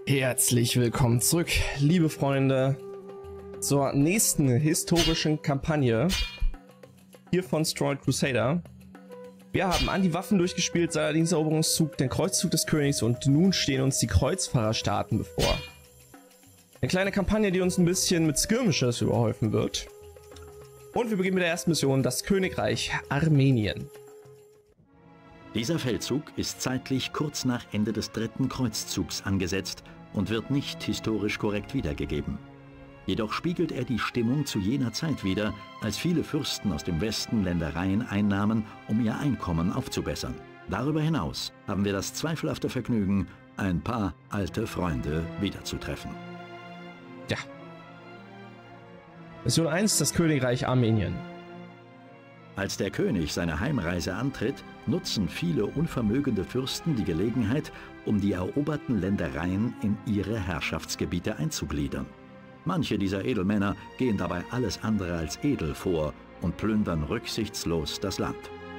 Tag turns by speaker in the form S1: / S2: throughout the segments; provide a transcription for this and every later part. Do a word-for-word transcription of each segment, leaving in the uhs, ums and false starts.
S1: Herzlich willkommen zurück, liebe Freunde, zur nächsten historischen Kampagne hier von Stronghold Crusader. Wir haben an die Waffen durchgespielt, Saladins Eroberungszug, den Kreuzzug des Königs und nun stehen uns die Kreuzfahrerstaaten bevor. Eine kleine Kampagne, die uns ein bisschen mit Skirmishes überhäufen wird. Und wir beginnen mit der ersten Mission, das Königreich Armenien.
S2: Dieser Feldzug ist zeitlich kurz nach Ende des dritten Kreuzzugs angesetzt und wird nicht historisch korrekt wiedergegeben. Jedoch spiegelt er die Stimmung zu jener Zeit wider, als viele Fürsten aus dem Westen Ländereien einnahmen, um ihr Einkommen aufzubessern. Darüber hinaus haben wir das zweifelhafte Vergnügen, ein paar alte Freunde wiederzutreffen.
S1: Ja. Mission eins, das Königreich Armenien.
S2: Als der König seine Heimreise antritt, nutzen viele unvermögende Fürsten die Gelegenheit, um die eroberten Ländereien in ihre Herrschaftsgebiete einzugliedern. Manche dieser Edelmänner gehen dabei alles andere als edel vor und plündern rücksichtslos das Land.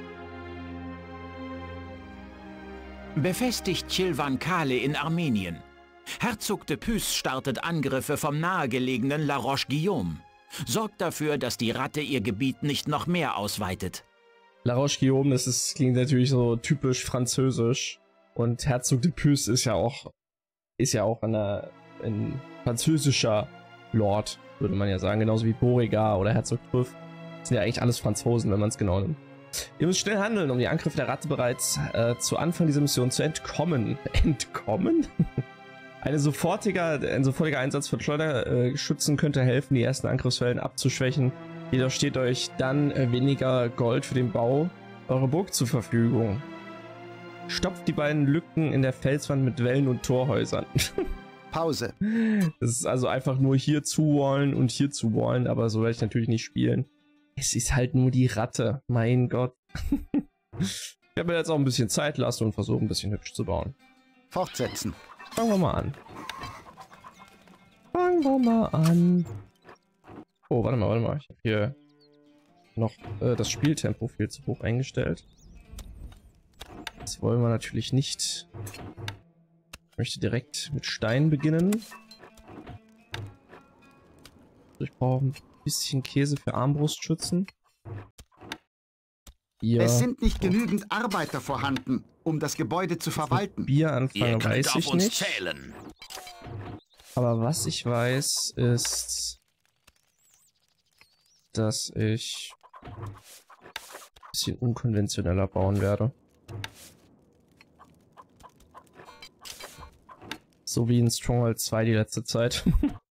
S3: Befestigt Chilvan Kale in Armenien. Herzog de Püss startet Angriffe vom nahegelegenen La Roche-Guillaume. Sorgt dafür, dass die Ratte ihr Gebiet nicht noch mehr ausweitet.
S1: La Roche-Guillaume, das ist, klingt natürlich so typisch französisch. Und Herzog de Püss ist ja auch, ist ja auch eine, ein französischer Lord, würde man ja sagen. Genauso wie Beauregard oder Herzog Trüff. Das sind ja eigentlich alles Franzosen, wenn man es genau nimmt. Ihr müsst schnell handeln, um die Angriffe der Ratte bereits äh, zu Anfang dieser Mission zu entkommen. Entkommen? Eine sofortige, ein sofortiger Einsatz von Schleudergeschützen könnte helfen, die ersten Angriffswellen abzuschwächen. Jedoch steht euch dann weniger Gold für den Bau eurer Burg zur Verfügung. Stopft die beiden Lücken in der Felswand mit Wällen und Torhäusern.
S4: Pause.
S1: Das ist also einfach nur hier zuwallen und hier zuwallen, aber so werde ich natürlich nicht spielen. Es ist halt nur die Ratte, mein Gott. Ich habe mir jetzt auch ein bisschen Zeit lassen und versuche ein bisschen hübsch zu bauen.
S4: Fortsetzen.
S1: Fangen wir mal an. Fangen wir mal an. Oh, warte mal, warte mal. Ich habe hier noch äh, das Spieltempo viel zu hoch eingestellt. Das wollen wir natürlich nicht. Ich möchte direkt mit Stein beginnen. Ich brauche ein bisschen Käse für Armbrustschützen. Bier.
S4: Es sind nicht genügend Arbeiter vorhanden, um das Gebäude zu verwalten.
S1: Bier anfangen weiß ich nicht.
S3: Zählen.
S1: Aber was ich weiß ist, dass ich ein bisschen unkonventioneller bauen werde. So wie in Stronghold zwei die letzte Zeit.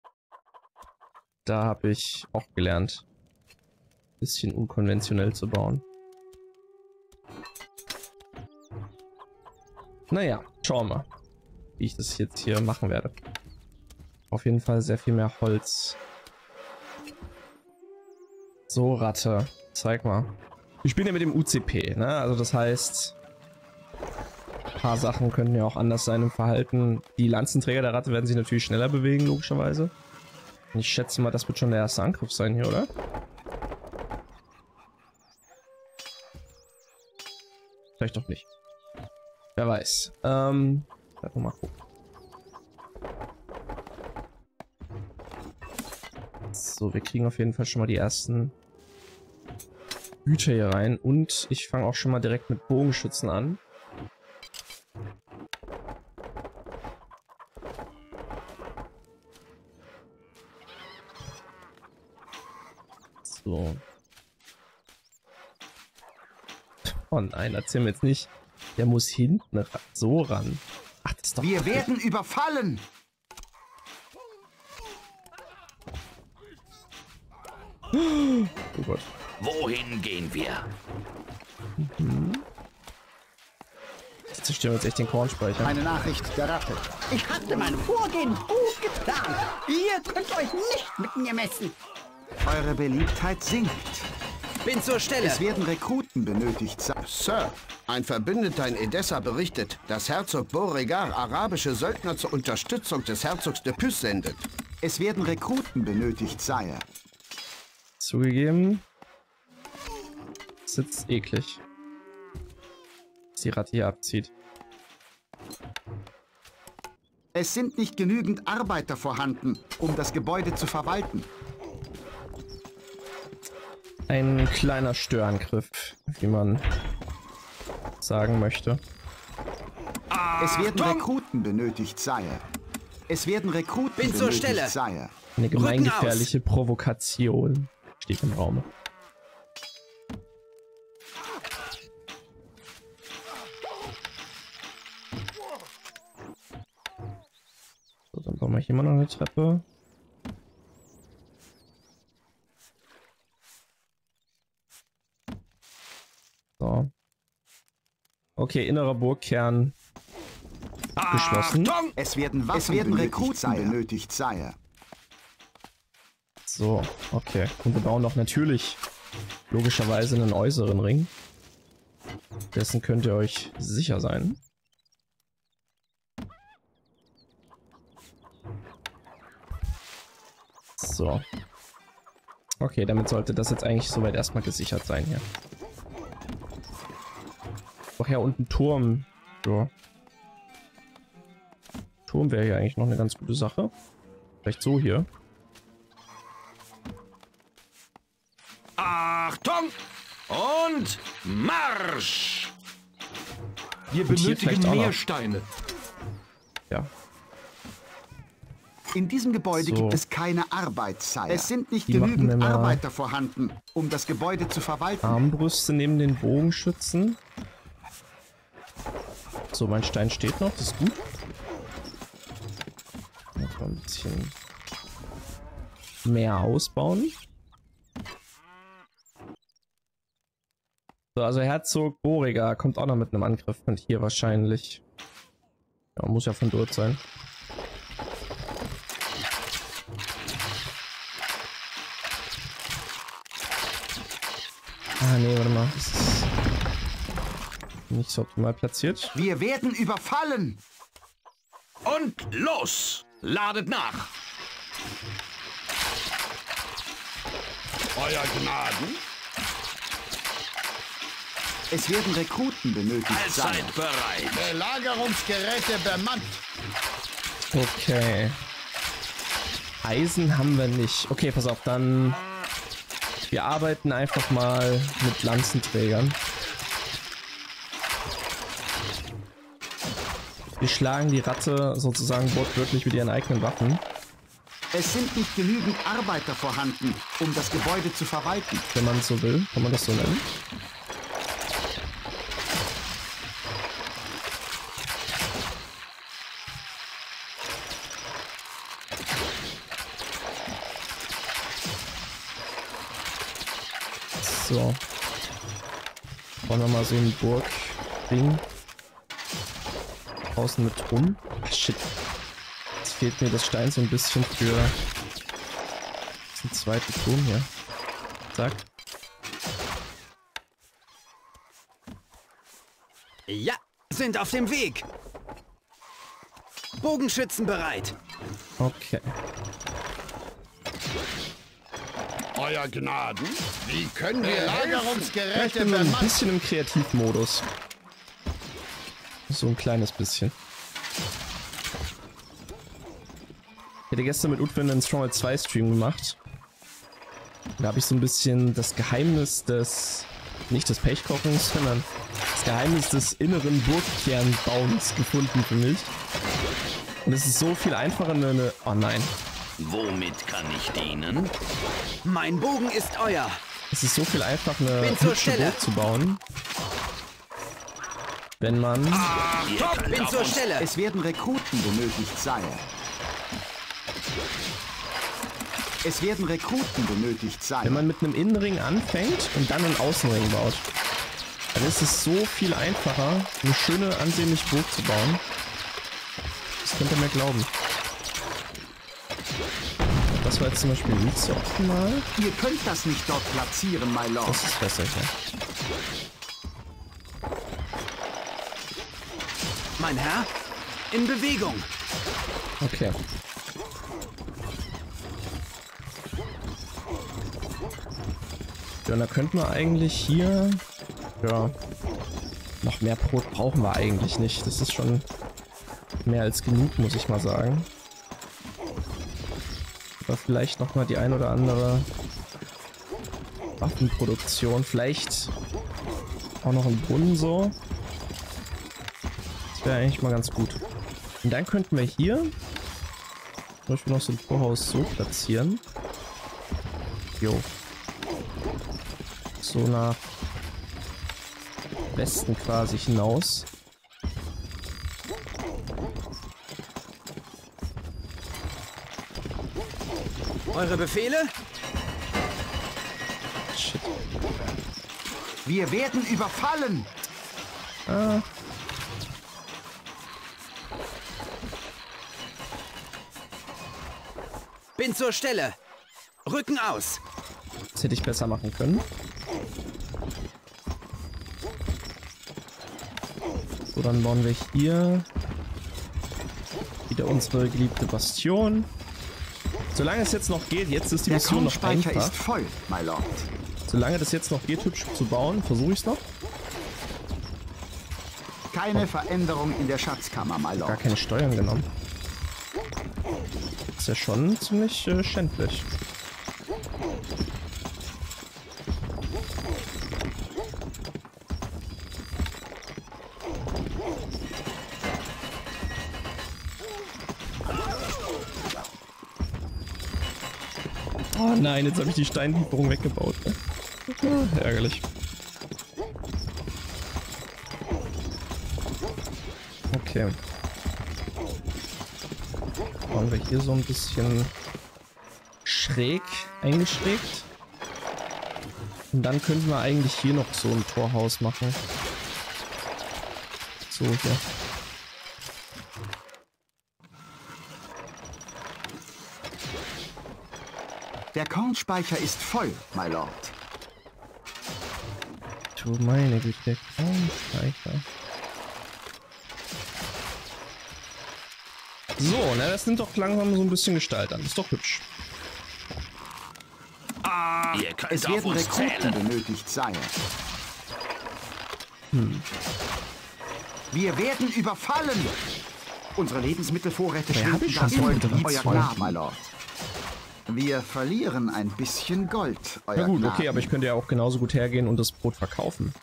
S1: Da habe ich auch gelernt, ein bisschen unkonventionell zu bauen. Naja, schauen wir mal, wie ich das jetzt hier machen werde. Auf jeden Fall sehr viel mehr Holz. So, Ratte, zeig mal. Ich bin ja mit dem U C P, ne? Also das heißt, ein paar Sachen könnten ja auch anders sein im Verhalten. Die Lanzenträger der Ratte werden sich natürlich schneller bewegen, logischerweise. Und ich schätze mal, das wird schon der erste Angriff sein hier, oder? Vielleicht doch nicht. Wer weiß. Ähm, mal gucken. So, wir kriegen auf jeden Fall schon mal die ersten Güter hier rein. Und ich fange auch schon mal direkt mit Bogenschützen an. So. Oh nein, erzähl mir jetzt nicht. Der muss hinten so ran. Ach, das ist doch...
S4: Wir werden überfallen!
S1: Oh Gott.
S3: Wohin gehen wir?
S1: Mhm. Jetzt zerstören wir jetzt echt den Kornspeicher.
S4: Eine Nachricht der Ratte.
S5: Ich hatte mein Vorgehen gut geplant. Ihr könnt euch nicht mit mir messen.
S4: Eure Beliebtheit sinkt.
S5: Bin zur Stelle.
S4: Es werden Rekruten benötigt.
S6: Sir, ein Verbündeter in Edessa berichtet, dass Herzog Beauregard arabische Söldner zur Unterstützung des Herzogs de Püss sendet.
S4: Es werden Rekruten benötigt, Sire.
S1: Zugegeben. Das ist jetzt eklig. Dass die Ratte hier abzieht.
S4: Es sind nicht genügend Arbeiter vorhanden, um das Gebäude zu verwalten.
S1: Ein kleiner Störangriff, wie man sagen möchte.
S4: Es werden Rekruten benötigt, Sire. Es werden Rekruten
S5: Bin zur
S4: benötigt,
S5: Stelle.
S4: Sire.
S1: Eine
S5: Rücken
S1: gemeingefährliche Provokation steht im Raum. So, dann bauen wir hier mal noch eine Treppe. So. Okay, innerer Burgkern geschlossen.
S4: Es werden Waffen es werden Rekruten Sire. benötigt, Sire.
S1: So, okay. Und wir bauen doch natürlich logischerweise einen äußeren Ring. Dessen könnt ihr euch sicher sein. So. Okay, damit sollte das jetzt eigentlich soweit erstmal gesichert sein hier. Ach ja, und ein Turm. So. Turm wäre hier eigentlich noch eine ganz gute Sache. Vielleicht so hier.
S3: Achtung! Und Marsch!
S7: Wir
S1: Und hier
S7: benötigen
S1: vielleicht auch
S7: mehr
S1: noch.
S7: Steine.
S1: Ja.
S4: In diesem Gebäude
S1: So.
S4: gibt es keine Arbeit, Sire. Es sind nicht
S1: Die machen wir
S4: genügend
S1: mal-
S4: Arbeiter vorhanden, um das Gebäude zu verwalten.
S1: Armbrüste neben den Bogenschützen. So, mein Stein steht noch, das ist gut. Jetzt mal ein bisschen mehr ausbauen. So, also Herzog Borregar kommt auch noch mit einem Angriff und hier wahrscheinlich. Ja, muss ja von dort sein. Ah, nee, warte mal. Das ist nicht so optimal platziert.
S4: Wir werden überfallen!
S3: Und los! Ladet nach!
S6: Euer Gnaden?
S4: Es werden Rekruten benötigt, Sire.
S3: Seid bereit!
S6: Belagerungsgeräte bemannt.
S1: Okay. Eisen haben wir nicht. Okay, pass auf, dann... Wir arbeiten einfach mal mit Lanzenträgern. Wir schlagen die Ratte sozusagen wortwörtlich mit ihren eigenen Waffen.
S4: Es sind nicht genügend Arbeiter vorhanden, um das Gebäude zu verwalten.
S1: Wenn man es so will. Kann man das so nennen? So. Bauen wir mal so ein Burgding. Außen mit rum. Ach, shit. Jetzt fehlt mir das Stein so ein bisschen für den zweiten Turm hier. Zack.
S5: Ja, sind auf dem Weg. Bogenschützen bereit.
S1: Okay.
S6: Euer Gnaden? Wie können wir
S1: Ja, ich
S6: Lagerungsgeräte
S1: bin ein
S6: bemannt?
S1: bisschen im Kreativmodus. So ein kleines bisschen. Ich hatte gestern mit Utwin einen Stronghold zwei Stream gemacht. Da habe ich so ein bisschen das Geheimnis des, nicht des Pechkochens, sondern das Geheimnis des inneren Burgkernbauens gefunden für mich. Und es ist so viel einfacher, eine... Oh nein.
S3: Womit kann ich dienen?
S5: Mein Bogen ist euer.
S1: Es ist so viel einfacher, eine
S5: Bin zur
S1: hübsche
S5: Stelle.
S1: Burg zu bauen. Wenn man...
S3: Ihr
S5: Bin
S3: könnt
S5: zur
S3: auf uns
S5: Stelle.
S4: Es werden Rekruten benötigt, Sire. Es werden Rekruten benötigt, Sire.
S1: Wenn man mit einem Innenring anfängt und dann einen Außenring baut, dann ist es so viel einfacher, eine schöne, ansehnliche Burg zu bauen. Das könnt ihr mir glauben. Das war jetzt zum Beispiel nicht so optimal.
S4: Ihr könnt das nicht dort platzieren, my Lord.
S1: Das ist besser, ja.
S5: Mein Herr, in Bewegung.
S1: Okay. Ja, und da könnten wir eigentlich hier... Ja. Noch mehr Brot brauchen wir eigentlich nicht. Das ist schon mehr als genug, muss ich mal sagen. Aber vielleicht noch mal die ein oder andere Waffenproduktion. Vielleicht auch noch ein Brunnen so. Das wäre eigentlich mal ganz gut. Und dann könnten wir hier zum Beispiel noch so ein Torhaus so platzieren. Jo. So nach Westen quasi hinaus.
S5: Eure Befehle?
S1: Shit.
S4: Wir werden überfallen!
S1: Ah.
S5: Bin zur Stelle. Rücken aus.
S1: Das hätte ich besser machen können. So, dann bauen wir hier wieder unsere geliebte Bastion. Solange es jetzt noch geht, jetzt ist die
S4: Der
S1: Mission noch
S4: Kornspeicher
S1: einfach.
S4: ist voll, my lord.
S1: Solange das jetzt noch geht, hübsch zu bauen, versuche ich es noch.
S4: Keine Veränderung in der Schatzkammer, my
S1: Gar
S4: lord.
S1: keine Steuern genommen. Ist ja schon ziemlich äh, schändlich. Oh nein, jetzt habe ich die Steinlieferung weggebaut. Ah, ärgerlich. Okay. Bauen wir hier so ein bisschen schräg eingeschrägt. Und dann könnten wir eigentlich hier noch so ein Torhaus machen. So hier.
S4: Der Kornspeicher ist voll, my lord.
S1: Du meine Güte, der Kornspeicher. So, na, das nimmt doch langsam so ein bisschen Gestalt an. Ist doch hübsch.
S3: Ah, ihr könnt
S4: Es
S3: auf
S4: werden
S3: uns
S4: Rekruten
S3: zählen.
S4: benötigt, Sire.
S1: Hm.
S4: Wir werden überfallen! Unsere Lebensmittelvorräte
S1: Ja, hab ich
S4: schwinden
S1: schon
S4: das
S1: so
S4: Volk
S1: mit
S4: euer
S1: Reizwolf.
S4: Gnar, my lord. Wir verlieren ein bisschen Gold, euer
S1: Na gut,
S4: Gnaden.
S1: okay, aber ich könnte ja auch genauso gut hergehen und das Brot verkaufen.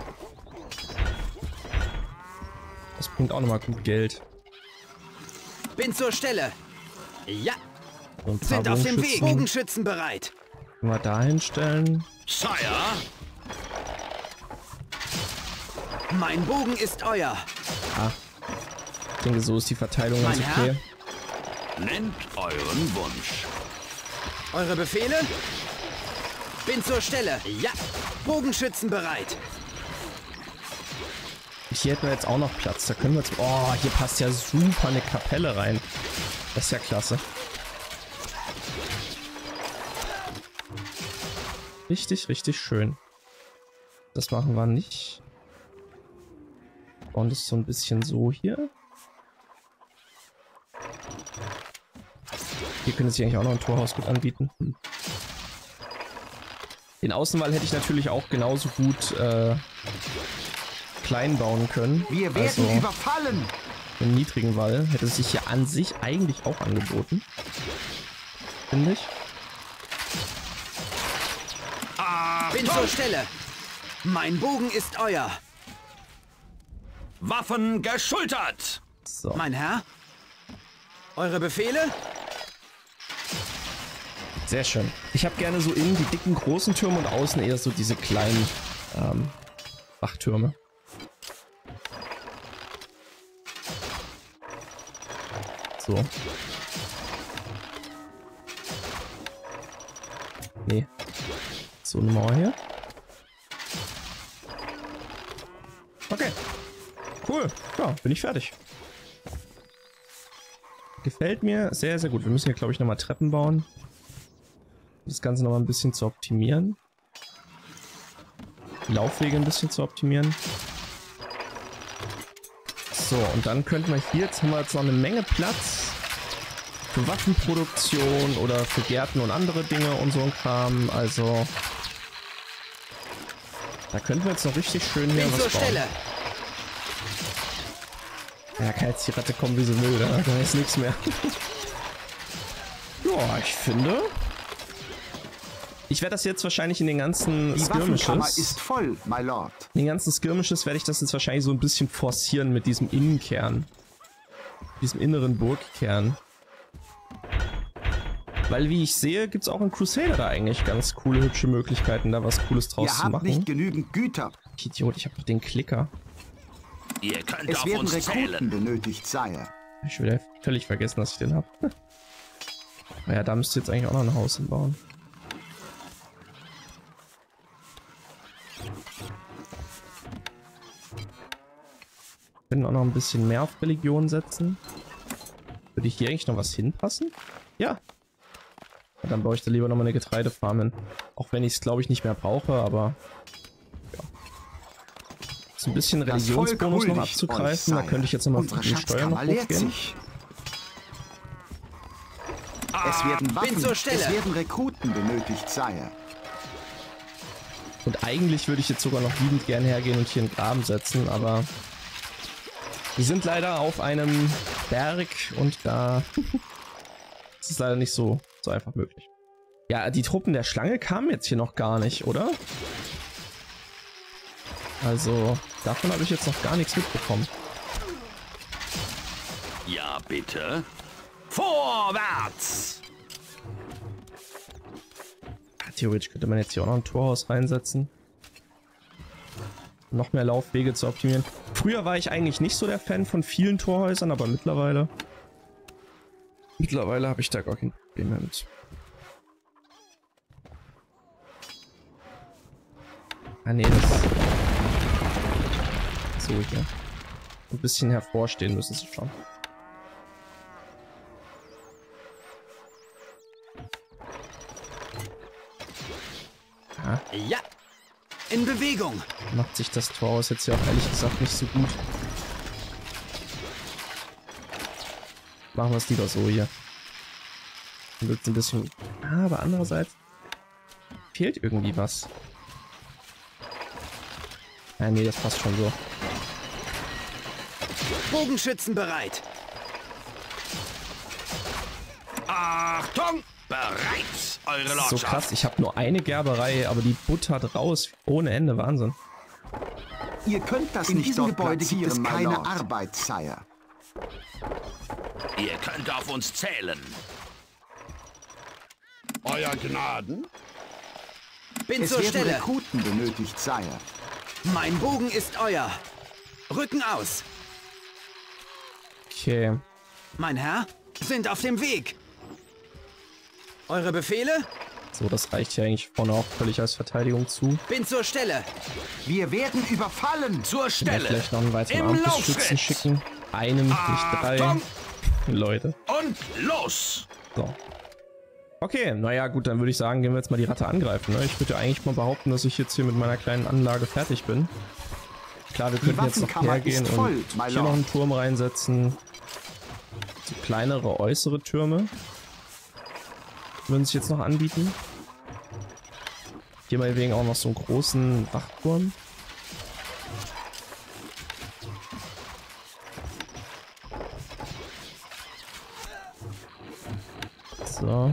S1: Das bringt auch nochmal gut Geld.
S5: Bin zur Stelle. Ja,
S1: So ein paar
S5: sind auf dem Weg.
S1: Bogenschützen
S5: Bogenschützen bereit.
S1: können wir da hinstellen.
S3: Sire,
S5: Mein Bogen ist euer.
S1: Ah. Ich denke, so ist die Verteilung ganz
S5: Mein
S1: okay.
S3: nennt euren Wunsch.
S5: Eure Befehle? Bin zur Stelle. Ja, Bogenschützen bereit.
S1: Hier hätten wir jetzt auch noch Platz. Da können wir jetzt... Oh, hier passt ja super eine Kapelle rein. Das ist ja klasse. Richtig, richtig schön. Das machen wir nicht. Und das ist so ein bisschen so hier. Hier könnte sich eigentlich auch noch ein Torhaus gut anbieten. Hm. Den Außenwall hätte ich natürlich auch genauso gut äh, klein bauen können.
S4: Wir werden
S1: Also
S4: überfallen!
S1: einen niedrigen Wall hätte es sich ja an sich eigentlich auch angeboten. Finde ich.
S5: Bin zur Stelle. Mein Bogen ist euer.
S3: Waffen geschultert.
S1: So.
S5: Mein Herr? Eure Befehle?
S1: Sehr schön. Ich habe gerne so innen die dicken großen Türme und außen eher so diese kleinen ähm, Wachtürme. So. Nee. So eine Mauer hier. Okay. Cool. Ja, bin ich fertig. Gefällt mir sehr, sehr gut. Wir müssen hier, glaube ich, nochmal Treppen bauen. Das Ganze noch mal ein bisschen zu optimieren. Die Laufwege ein bisschen zu optimieren. So, und dann könnten wir hier, jetzt haben wir jetzt noch eine Menge Platz für Waffenproduktion oder für Gärten und andere Dinge und so ein Kram. Also, da könnten wir jetzt noch richtig schön hier
S5: Bin zur
S1: was bauen.
S5: Stelle.
S1: Ja, kann jetzt die Ratte kommen, wie sie will, da, da ist nichts mehr. Ja, ich finde... Ich werde das jetzt wahrscheinlich in den ganzen
S4: Die Waffenkammer
S1: Skirmishes...
S4: ist voll, my lord.
S1: In den ganzen Skirmishes werde ich das jetzt wahrscheinlich so ein bisschen forcieren mit diesem Innenkern. Diesem inneren Burgkern. Weil, wie ich sehe, gibt es auch in Crusader da eigentlich ganz coole, hübsche Möglichkeiten, da was Cooles draus
S4: Ihr
S1: zu
S4: habt
S1: machen.
S4: nicht genügend Güter.
S1: Idiot, ich habe doch den Klicker.
S3: Ihr könnt
S4: Es
S3: auf
S4: werden
S3: uns
S4: Rekruten
S3: zählen.
S4: benötigt, Sire.
S1: Ich will ja völlig vergessen, dass ich den habe. Ja, da müsst ihr jetzt eigentlich auch noch ein Haus hinbauen. Wir können auch noch ein bisschen mehr auf Religion setzen. Würde ich hier eigentlich noch was hinpassen? Ja. Ja, dann baue ich da lieber noch mal eine Getreidefarm hin. Auch wenn ich es, glaube ich, nicht mehr brauche, aber... Ja. So ein bisschen Religionsbonus noch abzugreifen. Da könnte ich jetzt nochmal für die Steuern noch hochgehen.
S4: Es werden Waffen,
S5: zur Stelle.
S4: es werden Rekruten benötigt, Sire.
S1: Und eigentlich würde ich jetzt sogar noch liebend gern hergehen und hier einen Graben setzen, aber... Wir sind leider auf einem Berg und da ist es leider nicht so, so einfach möglich. Ja, die Truppen der Schlange kamen jetzt hier noch gar nicht, oder? Also, davon habe ich jetzt noch gar nichts mitbekommen.
S3: Ja, bitte. Vorwärts!
S1: Ja, theoretisch könnte man jetzt hier auch noch ein Torhaus reinsetzen. Noch mehr Laufwege zu optimieren. Früher war ich eigentlich nicht so der Fan von vielen Torhäusern, aber mittlerweile... Mittlerweile habe ich da gar kein Problem mehr mit. Ah ne, das... So hier. Ein bisschen hervorstehen müssen sie schon. Ah.
S5: Ja, in Bewegung.
S1: Macht sich das Torhaus jetzt ja auch ehrlich gesagt nicht so gut. Machen wir es lieber so hier. Dann wird es ein bisschen... Ah, aber andererseits fehlt irgendwie was. Ah, nee, das passt schon so.
S5: Bogenschützen bereit.
S3: Achtung! Bereit, eure
S1: Das ist
S3: Lordschaft.
S1: so krass, ich habe nur eine Gerberei, aber die buttert raus ohne Ende. Wahnsinn.
S4: Ihr könnt das
S6: In
S4: nicht
S6: diesem
S4: dort
S6: Gebäude gibt es
S4: platzieren, my
S6: keine
S4: lord.
S6: Arbeit, Sire.
S3: Ihr könnt auf uns zählen.
S6: Euer Gnaden?
S5: Bin
S4: Es
S5: zur
S4: werden
S5: Stelle.
S4: Rekruten benötigt, Sire.
S5: Mein Bogen ist euer. Rücken aus.
S1: Okay.
S5: Mein Herr, sind auf dem Weg. Eure Befehle?
S1: So, das reicht hier eigentlich vorne auch völlig als Verteidigung zu.
S5: Bin zur Stelle.
S4: Wir werden überfallen.
S3: Zur
S1: Ja,
S3: Stelle.
S1: vielleicht noch einen weiteren
S3: Im
S1: Armbrustschützen
S3: Laufschritt.
S1: schicken. Einem, nicht drei.
S3: Achtung!
S1: Leute.
S3: Und los!
S1: So. Okay, naja gut, dann würde ich sagen, gehen wir jetzt mal die Ratte angreifen. Ne? Ich würde ja eigentlich mal behaupten, dass ich jetzt hier mit meiner kleinen Anlage fertig bin. Klar, wir könnten jetzt noch
S4: Waffenkammer
S1: hergehen
S4: ist voll,
S1: und
S4: my
S1: hier
S4: lord.
S1: noch einen Turm reinsetzen. So kleinere äußere Türme würden sich jetzt noch anbieten. Hier meinetwegen auch noch so einen großen Wachturm. So.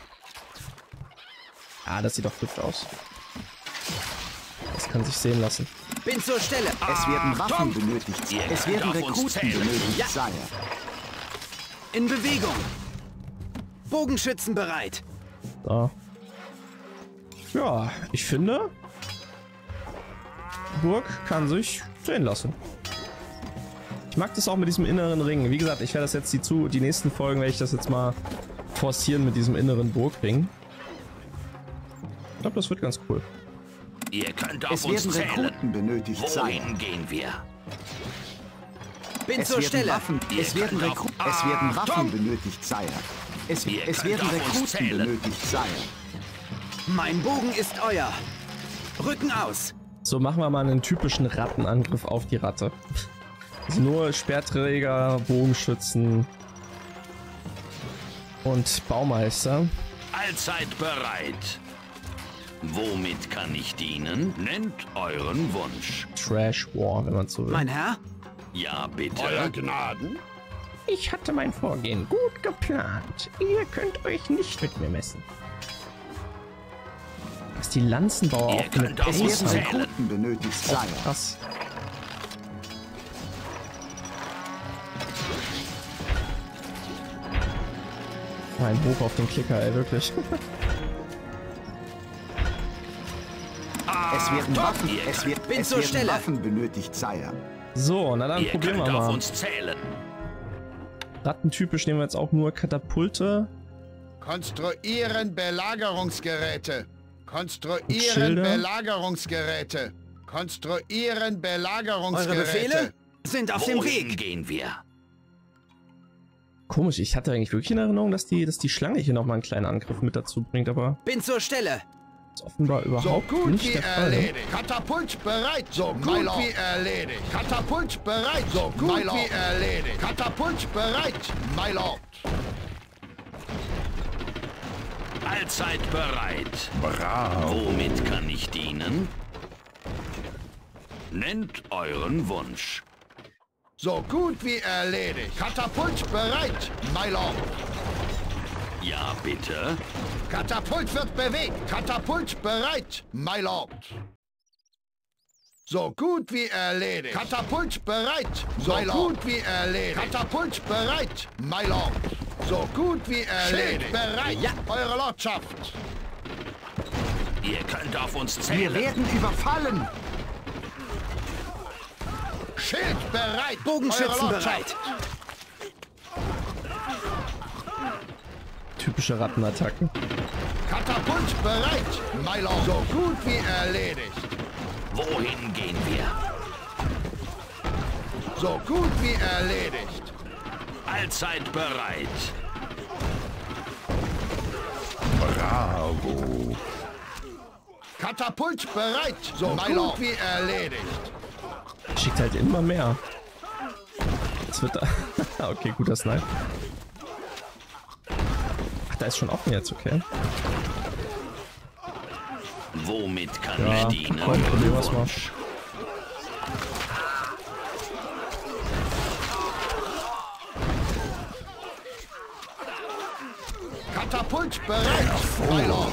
S1: Ah, das sieht doch hübsch aus. Das kann sich sehen lassen.
S5: Bin zur Stelle.
S4: Es werden Waffen
S3: Achtung!
S4: benötigt.
S3: Ihr
S4: Es
S3: könnt
S4: werden
S3: auf uns
S4: Rekruten
S3: zählen.
S4: benötigt,
S5: Ja.
S4: Sire.
S5: In Bewegung. Bogenschützen bereit.
S1: So. Ja, ich finde, die Burg kann sich sehen lassen. Ich mag das auch mit diesem inneren Ring. Wie gesagt, ich werde das jetzt die, zu, die nächsten Folgen, werde ich das jetzt mal forcieren mit diesem inneren Burgring. Ich glaube, das wird ganz cool.
S3: Ihr könnt auf
S4: Es
S3: uns
S4: werden
S3: zählen.
S4: Rekruten benötigt, Sire.
S3: Wohin gehen wir?
S5: Bin
S4: Es
S5: zur
S4: werden
S5: Stelle.
S4: Waffen,
S3: Ihr
S4: es werden,
S3: könnt
S4: Rekru
S3: auf-
S4: es werden
S3: Achtung!
S4: Waffen benötigt, Sire. Es,
S3: Ihr
S4: es
S3: könnt
S4: werden
S3: auf uns
S4: Rekruten
S3: zählen.
S4: benötigt, Sire.
S5: Mein Bogen ist euer. Rücken aus.
S1: So, machen wir mal einen typischen Rattenangriff auf die Ratte. Also nur Speerträger, Bogenschützen und Baumeister.
S3: Allzeit bereit. Womit kann ich dienen? Nennt euren Wunsch.
S1: Trash War, wenn man so will.
S5: Mein Herr,
S2: Ja, bitte.
S6: Euer Gnaden?
S1: Ich hatte mein Vorgehen gut geplant. Ihr könnt euch nicht mit mir messen. Was die Lanzenbauer
S2: Ihr
S1: auch für eine
S2: könnt auf
S4: Es
S1: Pace
S4: werden
S1: haben.
S4: Rekruten benötigt, Sire.
S1: Krass. Ein Hoch auf den Klicker, ey, wirklich.
S4: Es werden Waffen,
S2: ihr
S4: es wird,
S5: Bin
S4: es
S5: zur
S4: werden
S5: Stelle.
S4: Waffen benötigt, Sire.
S1: So, na dann
S2: Ihr
S1: probieren
S2: könnt
S1: wir
S2: auf
S1: mal.
S2: uns zählen.
S1: Rattentypisch nehmen wir jetzt auch nur Katapulte.
S6: Konstruieren Belagerungsgeräte. Konstruieren
S1: Schilder.
S6: Belagerungsgeräte. Konstruieren Belagerungsgeräte.
S5: Eure Befehle sind auf dem
S2: Wohin
S5: Weg.
S2: gehen wir?
S1: Komisch, ich hatte eigentlich wirklich in Erinnerung, dass die, dass die Schlange hier nochmal einen kleinen Angriff mit dazu bringt, aber
S5: Bin zur Stelle.
S1: ist offenbar
S6: So
S1: überhaupt
S6: gut
S1: nicht
S6: wie
S1: der Fall.
S6: erledigt. Katapult bereit. So gut wie erledigt. Katapult bereit. So gut wie erledigt. Katapult bereit. My Lord.
S2: Allzeit bereit. Bravo. Womit kann ich dienen? Nennt euren Wunsch.
S6: So gut wie erledigt. Katapult bereit. My Lord.
S2: Ja, bitte.
S6: Katapult wird bewegt. Katapult bereit. My Lord. So gut wie erledigt. Katapult bereit. So gut wie erledigt. Katapult bereit. My Lord. So gut wie erledigt. Bereit. Ja, Eure Lordschaft.
S2: Ihr könnt auf uns
S4: Wir
S2: zählen.
S4: werden überfallen.
S6: Schild bereit.
S5: Bogenschützen
S6: Eure Lordschaft.
S5: bereit.
S1: Typische Rattenattacken.
S6: Katapult bereit. My Lord. So gut wie erledigt.
S2: Wohin gehen wir?
S6: So gut wie erledigt.
S2: Allzeit bereit.
S6: Katapult bereit. So gut wie erledigt.
S1: Schickt halt immer mehr. Es wird da. Okay, guter Snipe. Ach, da ist schon offen jetzt, okay.
S2: Womit kann
S1: Ja,
S2: ich dienen?
S1: komm, probier was mal.
S6: Katapult bereit. My Lord.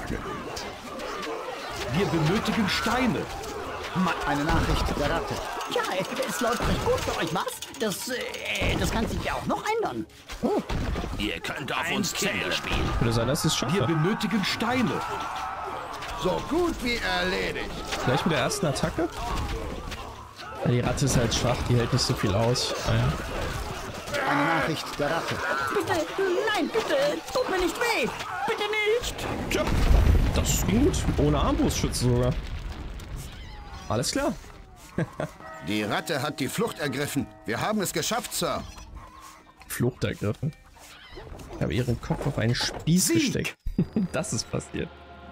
S7: Wir benötigen Steine.
S4: Eine Nachricht der Ratte.
S5: Ja, es läuft recht gut für euch, was? Das, äh, das kann sich ja auch noch ändern.
S2: Ihr könnt auf uns zählen.
S1: Könnte sein, dass ich es
S7: Wir
S1: schaffe.
S7: benötigen Steine.
S6: So gut wie erledigt.
S1: Gleich mit der ersten Attacke. Ja, die Ratte ist halt schwach, die hält nicht so viel aus. Ah, ja.
S4: Eine Nachricht der Ratte.
S5: Bitte, nein, bitte, tut mir nicht weh. Bitte nicht.
S1: Tja, das ging gut. Ohne Armbrustschütze sogar. Alles klar.
S6: Die Ratte hat die Flucht ergriffen. Wir haben es geschafft, Sir.
S1: Flucht ergriffen. Ich habe ihren Kopf auf einen Spieß
S7: Sieg!
S1: gesteckt. Das ist passiert.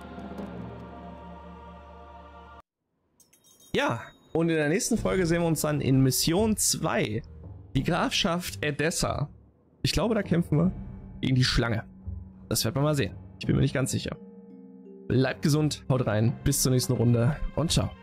S1: Ja, und in der nächsten Folge sehen wir uns dann in Mission zwei. Die Grafschaft Edessa. Ich glaube, da kämpfen wir gegen die Schlange. Das werden wir mal sehen. Ich bin mir nicht ganz sicher. Bleibt gesund, haut rein, bis zur nächsten Runde und ciao.